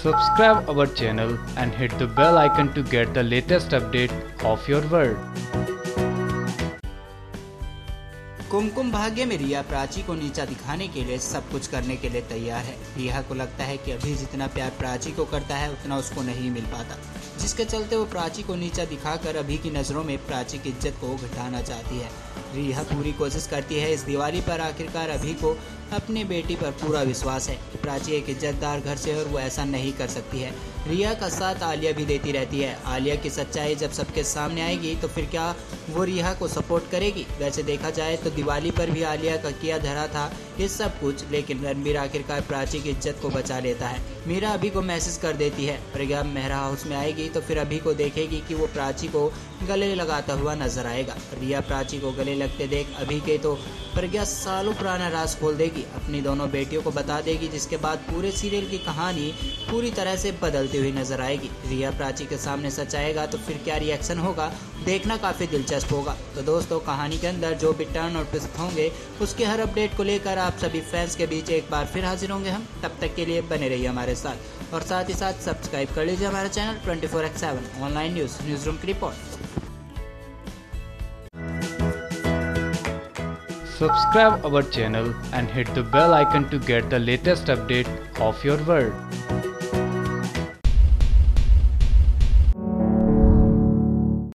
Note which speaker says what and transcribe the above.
Speaker 1: Subscribe our channel and hit the bell icon to get the latest update of your world.
Speaker 2: Kumkum Bhagya में रिया प्राची को नीचा दिखाने के लिए सब कुछ करने के लिए तैयार है। रिया को लगता है कि अभी जितना प्यार प्राची को करता है उतना उसको नहीं मिल पाता, जिसके चलते वो प्राची को नीचा दिखाकर अभी की नज़रों में प्राची की इज्जत को घटाना चाहती है। रिया पूरी कोशिश करती है इस दिवाली पर आखिरकार अभी को अपनी बेटी पर पूरा विश्वास है कि प्राची एक इज्जतदार घर से और वो ऐसा नहीं कर सकती है। रिया का साथ आलिया भी देती रहती है। आलिया की सच्चाई जब सबके सामने आएगी तो फिर क्या वो रिया को सपोर्ट करेगी? वैसे देखा जाए तो दिवाली पर भी आलिया का किया धरा था ये सब कुछ, लेकिन रणबीर आखिरकार प्राची की इज्जत को बचा लेता है। मीरा अभी को मैसेज कर देती है। प्रज्ञा मेहरा हाउस में आएगी तो फिर अभी को देखेगी कि वो प्राची को गले लगाता हुआ नजर आएगा। रिया प्राची को गले लगते देख अभी के तो प्रज्ञा सालों पुराना राज खोल देगी, अपनी दोनों बेटियों को बता देगी, जिसके बाद पूरे सीरियल की कहानी पूरी तरह से बदलती हुई नजर आएगी। रिया प्राची के सामने सच आएगा तो फिर क्या रिएक्शन होगा, देखना काफ़ी दिलचस्प होगा। तो दोस्तों, कहानी के अंदर जो भी टर्न और ट्विस्ट होंगे उसके हर अपडेट को लेकर आप सभी फैंस के बीच एक बार फिर हाजिर होंगे हम। तब तक के लिए बने रहिए हमारे साथ और साथ ही साथ सब्सक्राइब कर लीजिए हमारा channel 24x7 online news room की report.
Speaker 1: Subscribe our channel and hit the bell icon to get the latest update of your world.